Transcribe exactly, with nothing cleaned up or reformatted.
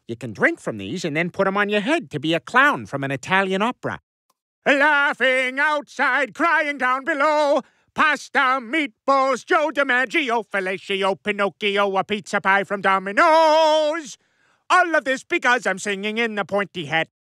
You can drink from these and then put them on your head to be a clown from an Italian opera. Laughing outside, crying down below. Pasta, meatballs, Joe DiMaggio, fellatio, Pinocchio, a pizza pie from Domino's. All of this because I'm singing in the pointy hat.